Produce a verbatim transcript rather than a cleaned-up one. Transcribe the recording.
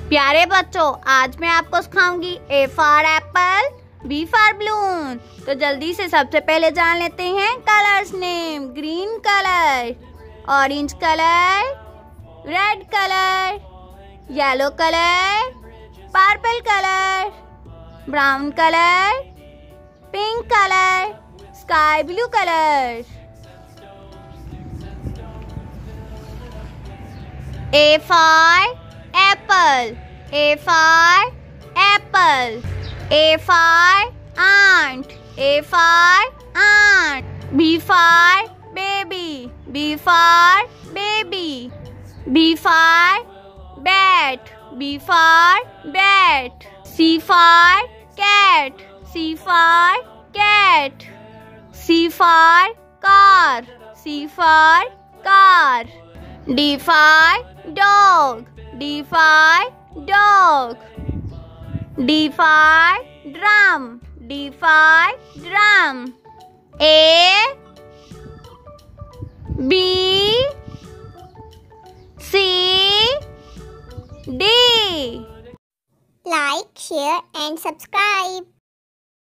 प्यारे बच्चों, आज मैं आपको सिखाऊंगी A for apple, B for balloon. तो जल्दी से सबसे पहले जान लेते हैं colours name. Green colour, orange colour, red colour, yellow colour, purple colour, brown colour, pink colour, sky blue colour. A for apple, A for apple. A for ant, A for ant. B for baby, B for baby. B for bat, B for bat. C for cat, C for cat. C for car, C for car. D for dog, D for dog. D for drum, D for drum. A, B, C, D. Like, share and subscribe.